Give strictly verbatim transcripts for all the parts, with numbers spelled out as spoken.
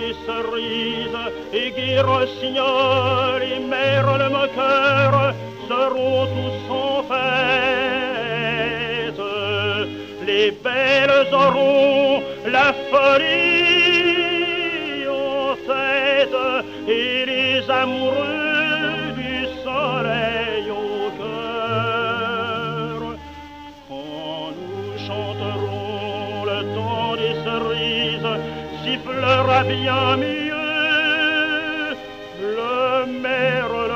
des cerises et Guy Rossignol et Merle Moqueur seront tous en fête. Les belles auront la folie en tête et les amoureux du soleil au cœur. Quand nous chanterons le temps des cerises, sifflera bien mieux le merle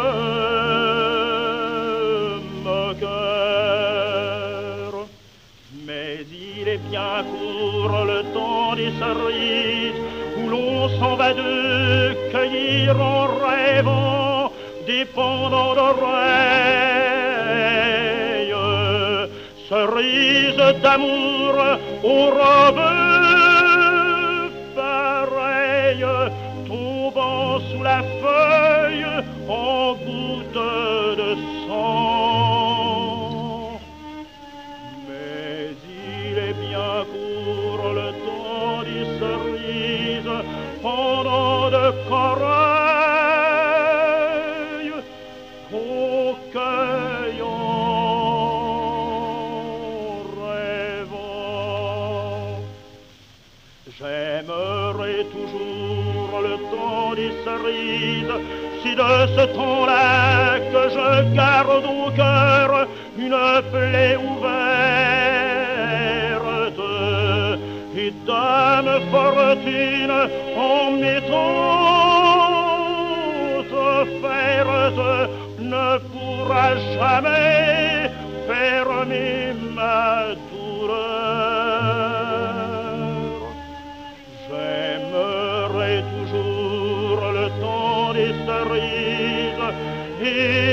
moqueur. Mais il est bien court le temps des cerises, où l'on s'en va de cueillir en rêvant des pendants d'oreilles, cerises d'amour aux robes pareilles, tombant sous la feuille en gouttes de sang. Mais il est bien court le temps des cerises, pendant de corail qu'on cueille en rêvant. J'aimerais toujours le temps des cerises, si de ce temps-là que je garde au cœur une plaie ouverte, et dame fortune en m'étant offerte ne pourra jamais fermer ma douleur. J'aimerais toujours le temps des cerises et